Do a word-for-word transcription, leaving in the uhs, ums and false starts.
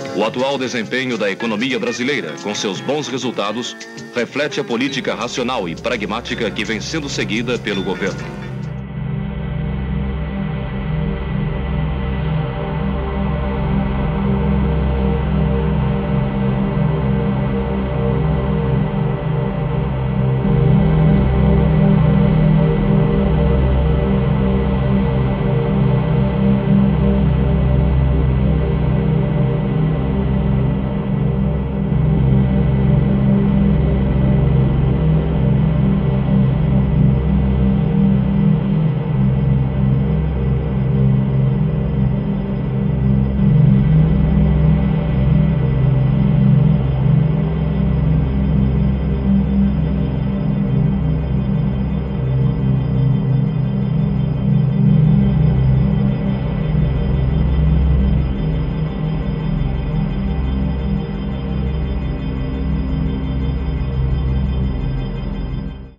O atual desempenho da economia brasileira, com seus bons resultados, reflete a política racional e pragmática que vem sendo seguida pelo governo.